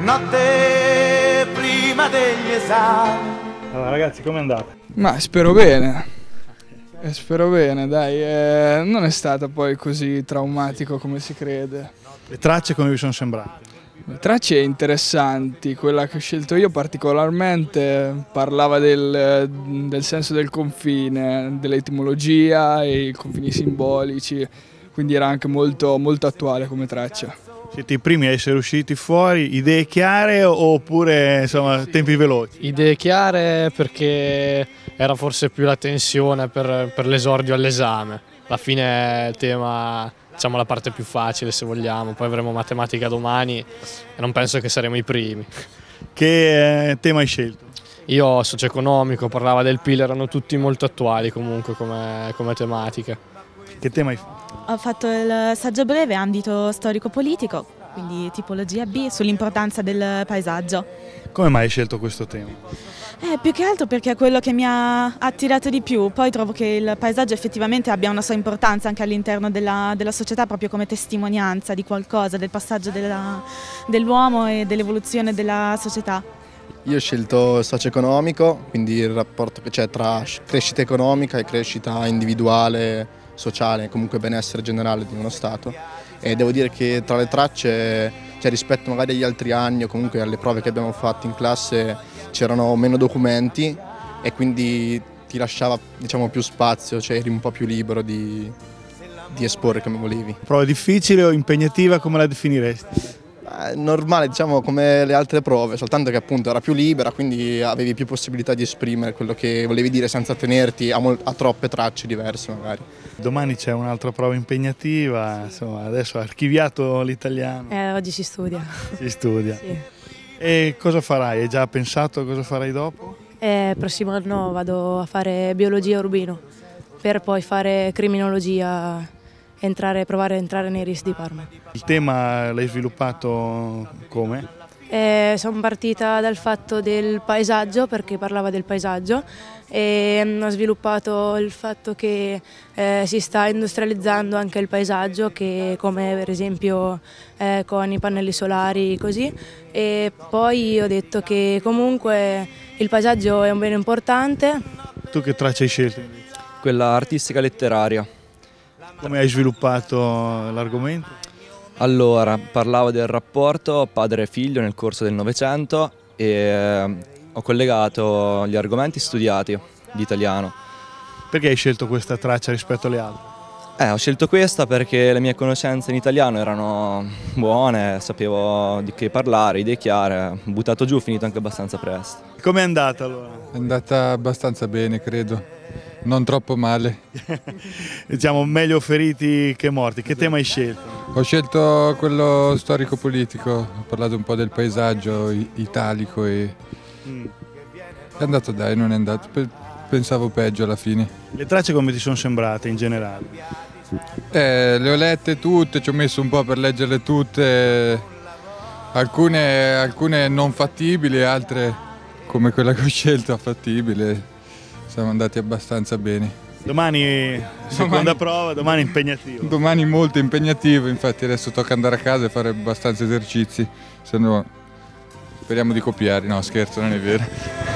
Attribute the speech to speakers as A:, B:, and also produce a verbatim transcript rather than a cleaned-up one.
A: notte prima degli esami.
B: Allora ragazzi, com'è andata?
C: Ma spero bene, eh, spero bene, dai, eh, non è stata poi così traumatico come si crede.
B: Le tracce come vi sono sembrate?
C: Le tracce interessanti, quella che ho scelto io particolarmente parlava del, del senso del confine, dell'etimologia e i confini simbolici, quindi era anche molto, molto attuale come traccia.
B: Siete i primi a essere usciti fuori, idee chiare oppure insomma tempi veloci?
D: Idee chiare perché era forse più la tensione per, per l'esordio all'esame. Alla fine è il tema, diciamo la parte più facile se vogliamo, poi avremo matematica domani e non penso che saremo i primi.
B: Che eh, tema hai scelto?
D: Io socio-economico, parlava del P I L, erano tutti molto attuali comunque come, come tematiche.
B: Che tema hai fatto?
E: Ho fatto il saggio breve, ambito storico-politico, quindi tipologia B, sull'importanza del paesaggio.
B: Come mai hai scelto questo tema?
E: Eh, più che altro perché è quello che mi ha attirato di più, poi trovo che il paesaggio effettivamente abbia una sua importanza anche all'interno della, della società, proprio come testimonianza di qualcosa, del passaggio dell'uomo e dell'evoluzione della società.
F: Io ho scelto socio-economico, quindi il rapporto che c'è tra crescita economica e crescita individuale, sociale, comunque benessere generale di uno Stato. E devo dire che tra le tracce, cioè rispetto magari agli altri anni o comunque alle prove che abbiamo fatto in classe, c'erano meno documenti e quindi ti lasciava, diciamo, più spazio, cioè eri un po' più libero di, di esporre come volevi.
B: Prova difficile o impegnativa, come la definiresti?
F: Normale, diciamo, come le altre prove, soltanto che appunto era più libera, quindi avevi più possibilità di esprimere quello che volevi dire senza tenerti a, a troppe tracce diverse magari.
B: Domani c'è un'altra prova impegnativa, insomma, adesso ha archiviato l'italiano.
G: Eh, oggi si studia.
B: Si studia.
G: Sì.
B: E cosa farai? Hai già pensato cosa farai dopo?
G: Eh, prossimo anno vado a fare biologia urbino, per poi fare criminologia, entrare, provare a entrare nei R I S di Parma.
B: Il tema l'hai sviluppato come?
G: Eh, sono partita dal fatto del paesaggio, perché parlava del paesaggio, e ho sviluppato il fatto che eh, si sta industrializzando anche il paesaggio, che come per esempio eh, con i pannelli solari così, e poi ho detto che comunque il paesaggio è un bene importante.
B: Tu che traccia hai scelto?
H: Quella artistica letteraria.
B: Come hai sviluppato l'argomento?
H: Allora, parlavo del rapporto padre-figlio nel corso del Novecento e ho collegato gli argomenti studiati di italiano.
B: Perché hai scelto questa traccia rispetto alle altre?
H: Eh, ho scelto questa perché le mie conoscenze in italiano erano buone, sapevo di che parlare, idee chiare, ho buttato giù, finito anche abbastanza presto.
B: Com'è andata allora?
I: È andata abbastanza bene, credo. Non troppo male.
B: Diciamo meglio feriti che morti. Che tema hai scelto?
I: Ho scelto quello storico-politico, ho parlato un po' del paesaggio italico e mm. è andato, dai, non è andato, pensavo peggio alla fine.
B: Le tracce come ti sono sembrate in generale?
I: Eh, le ho lette tutte, ci ho messo un po' per leggerle tutte, alcune, alcune non fattibili, altre come quella che ho scelto fattibile. Siamo andati abbastanza bene.
B: Domani seconda domani, prova, domani impegnativo.
I: Domani molto impegnativo, infatti adesso tocca andare a casa e fare abbastanza esercizi, se no speriamo di copiare, no scherzo, non è vero.